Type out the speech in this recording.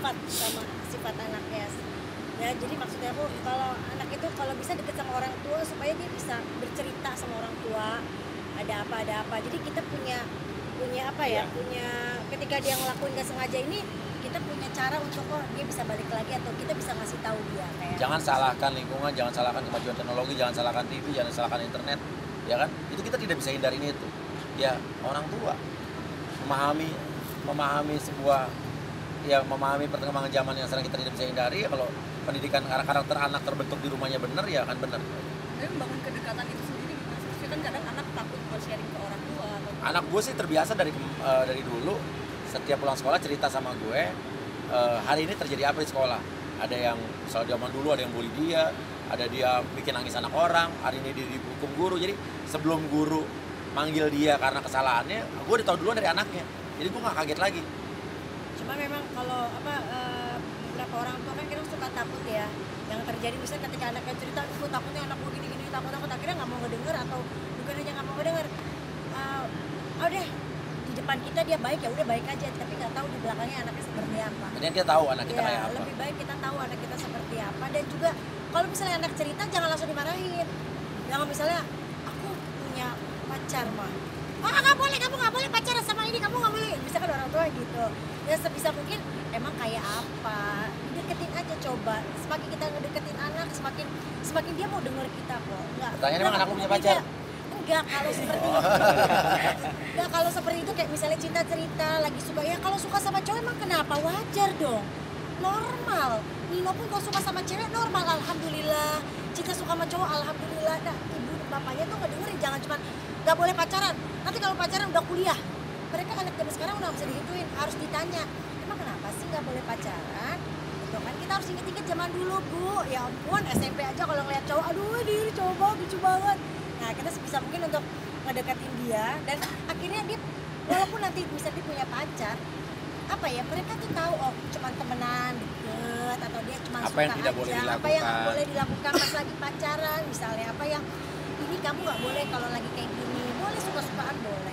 dekat sama sifat anaknya. Ya jadi maksudnya aku kalau anak itu kalau bisa deket sama orang tua supaya dia bisa bercerita sama orang tua ada apa. Jadi kita punya apa ya, punya ketika dia ngelakuin gak sengaja ini kita punya cara untuk dia bisa balik lagi atau kita bisa ngasih tahu dia kayak. Jangan salahkan lingkungan, jangan salahkan kemajuan teknologi, jangan salahkan TV, jangan salahkan internet, ya kan? Itu kita tidak bisa hindarin itu. Ya orang tua memahami sebuah memahami perkembangan zaman yang sekarang kita tidak bisa hindari. Ya kalau pendidikan karakter anak terbentuk di rumahnya benar ya akan benar. Tapi membangun kedekatan itu sendiri gimana sih? Kan kadang anak takut buat sharing ke orang tua. Anak gue sih terbiasa dari dulu setiap pulang sekolah cerita sama gue hari ini terjadi apa di sekolah. Ada yang soal zaman dulu ada yang bully dia, ada dia bikin nangis anak orang, hari ini dia dihukum guru. Jadi sebelum guru manggil dia karena kesalahannya, gue udah tahu duluan dari anaknya. Jadi gue gak kaget lagi. Cuma memang kalau beberapa orang tua kan kadang suka takut ya. Yang terjadi misalnya ketika anaknya cerita, aku takutnya anak gue gini takut akhirnya nggak mau ngedenger atau bukan hanya nggak mau ngedenger. Udah di depan kita dia baik ya udah baik aja, tapi nggak tahu di belakangnya anaknya seperti apa. Jadi kita tahu anak kita kayak apa. Lebih baik kita tahu anak kita seperti apa dan juga kalau misalnya anak cerita jangan langsung dimarahin. Jangan misalnya aku punya pacar mah. Nggak boleh, kamu nggak boleh pacaran sama ini, kamu nggak boleh. Misalkan orang tua gitu. Ya sebisa mungkin emang kayak apa, deketin aja coba. Semakin kita ngedeketin anak, semakin dia mau denger kita kok. Pertanyaan emang anakku punya pacar? Enggak, kalau seperti itu. Enggak, kalau seperti itu kayak misalnya cinta cerita, lagi suka. Ya kalau suka sama cowok emang kenapa? Wajar dong. Normal. Nino pun kalau suka sama cewek normal, alhamdulillah. Cinta suka sama cowok, alhamdulillah. Nah, ibu bapaknya tuh ngedengerin, jangan cuma nggak boleh pacaran. Nanti kalau pacaran udah kuliah. Mereka anak zaman sekarang udah bisa dihituin, harus ditanya. Emang kenapa sih nggak boleh pacaran? Gitu kan, kita harus inget-inget zaman dulu, Bu. Ya ampun, SMP aja kalau ngeliat cowok, aduh diri coba lucu banget. Nah, kita sebisa mungkin untuk ngedekatin dia dan akhirnya dia walaupun nanti bisa dia punya pacar, apa ya, mereka tuh tahu cuma temenan deket atau dia cuma apa suka yang tidak aja, boleh apa yang nggak dilakukan. boleh dilakukan pas lagi pacaran misalnya, apa yang ini kamu nggak boleh kalau lagi kayak gini, boleh suka-sukaan boleh.